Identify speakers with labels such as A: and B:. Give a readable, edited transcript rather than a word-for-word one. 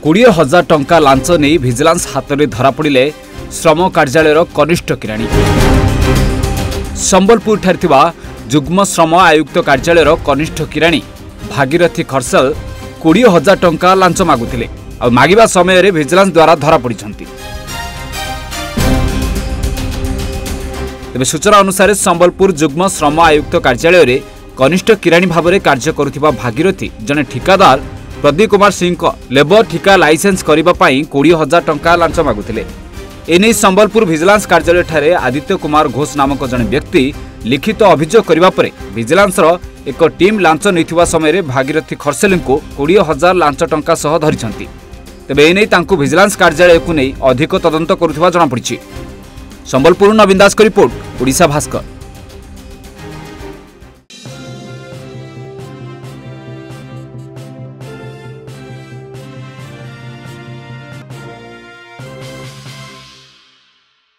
A: 20,000 टंका लांच नहीं विजिलेंस हाथ में धरा पड़े श्रम कार्यालय कनिष्ठ किराणी। संबलपुर ठारे जुग्म श्रम आयुक्त कार्यालय कनिष्ठ किराणी भागीरथी खरसल 20,000 टंका लांच मागुथिले और मागिबा समय रे विजिलेंस द्वारा धरा पड़िछंती। तेबे सूचना अनुसार संबलपुर जुग्म श्रम आयुक्त कार्यालय रे कनिष्ठ किराणी भाव में कार्य करुथिबा भागीरथी जने ठिकादार प्रदीप कुमार सिंह को लेबर ठिका लाइसेंस करबा पई 20,000 टंका लांच मागुथिले। एने संबलपुर विजिलेंस कार्यालय ठारे आदित्य कुमार घोष नामक जने व्यक्ति लिखित अभियोग करबा परे विजिलेंस एक टीम लांच नैथिबा समय रे भागीरथी खरसेल को 20,000 लांच टंका सह धरिछंती। तेबे एने तांकु विजिलेंस कार्यालय को नहीं अधिक तदंत करुथिबा जଣା पड़िछि। संबलपुर नवीन दास को रिपोर्ट, ओडिशा भास्कर।